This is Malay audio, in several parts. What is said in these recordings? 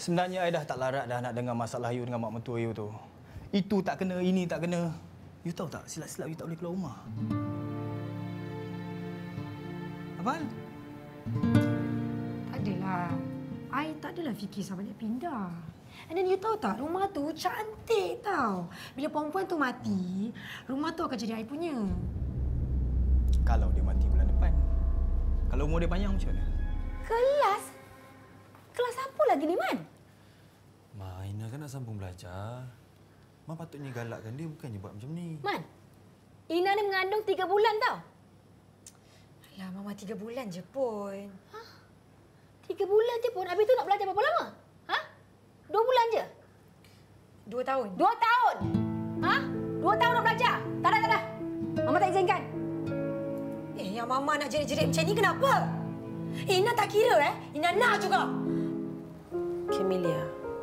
Sebenarnya I dah tak larat dah nak dengar masalah you dengan mak mentua you tu. Itu tak kena, ini tak kena. You tahu tak, silap-silap you tak boleh keluar rumah. Apa? Tak adalah. I tak adalah fikir sampai nak pindah. And then you tahu tak, rumah tu cantik tau. Bila perempuan tu mati, rumah tu akan jadi I punya. Kalau dia mati bulan depan. Kalau umur dia panjang macam mana? Kelas? Kelas apa lagi ni, Man? Ma, Ina kan nak sambung belajar. Ma patutnya galakkan dia, bukannya buat macam ni. Man, Ina ni mengandung 3 bulan tau. Alah, Mama 3 bulan je pun. 3 bulan je pun, habis tu nak belajar berapa lama? 2 bulan je? 2 tahun. 2 tahun? 2 tahun nak belajar? Tak dah. Mama tak izinkan. Yang Mama nak jerit-jerit macam ni kenapa? Ina tak kira Ina nak juga. Camelia.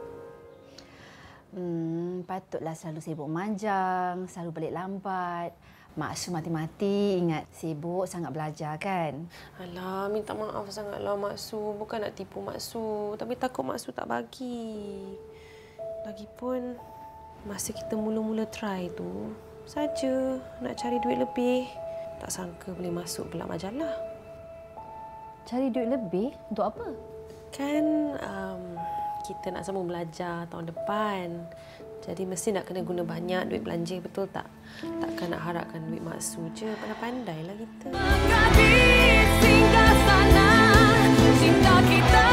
Patutlah selalu sibuk manjang, selalu balik lambat. Mak Su mati-mati ingat sibuk sangat belajar kan? Alah, minta maaf sangatlah Mak Su. Bukan nak tipu Mak Su. Tapi takut Mak Su tak bagi. Lagipun, masa kita mula-mula try tu, saja nak cari duit lebih. Tak sangka boleh masuk pula majalah. Cari duit lebih? Untuk apa? Kan kita nak sambung belajar tahun depan. Jadi mesti nak kena guna banyak duit belanja, betul tak? Takkan nak harapkan duit Mak Su je. Pandai-pandailah kita. Gadis singgah sana, cinta kita